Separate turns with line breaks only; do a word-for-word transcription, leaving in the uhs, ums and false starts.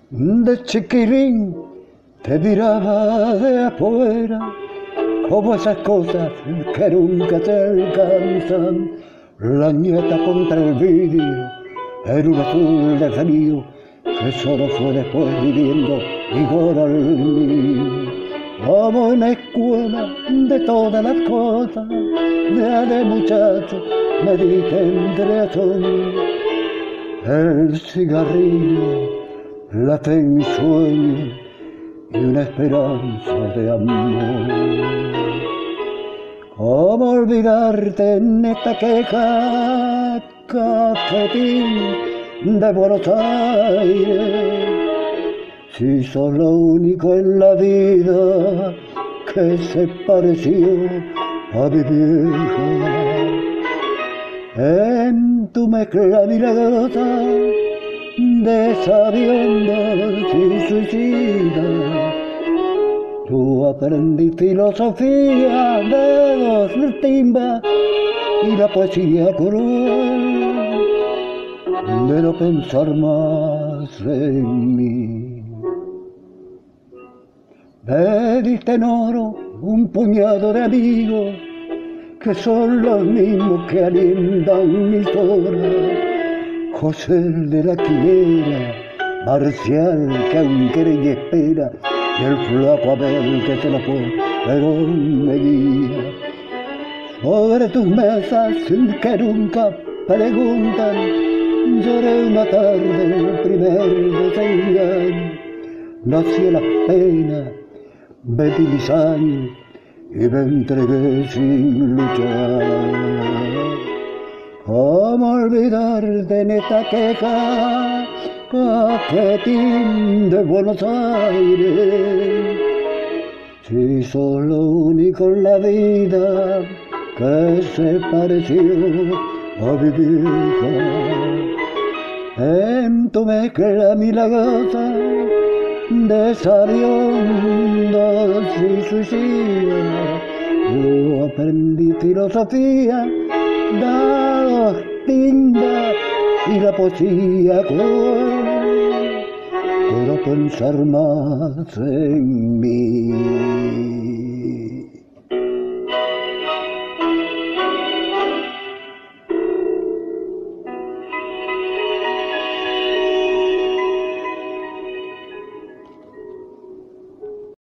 De chiquilín te miraba de afuera, como esas cosas que nunca te alcanzan. La nieta contra el vidrio, en un azul de frío, que solo fue después viviendo igual al mío. Como en la escuela de todas las cosas, ya de muchacho me diste entre asombros. El cigarrillo, la fe en mi sueño y una esperanza de amor. ¿Cómo olvidarte en esta queja, cafetín de Buenos Aires? Si sos lo único en la vida que se pareció a mi vieja. En tu mezcla milagrosa de sabiondos y suicidas, tú aprendí filosofía de dos timbas y la poesía cruel de no pensar más en mí. Me diste en oro un puñado de amigos que son los mismos que alientan mis horas. José el de la quimera, Marcial que aún quiere y espera, y el flaco Abel que se lo fue, pero me guía. Sobre tus mesas que nunca preguntan, lloré una tarde el primer desengaño. Nací a la pena, vendí mis años y me entregué sin luchar. ¿Cómo olvidarte en esta queja, cafetín de Buenos Aires? Si sos lo único en la vida que se pareció a mi vieja. En tu mezcla milagrosa de sabiondos y suicidas, yo aprendí filosofía, dados, tinta y la poesía cruel, pero pensar más en mí.